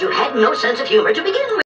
you had no sense of humor to begin with.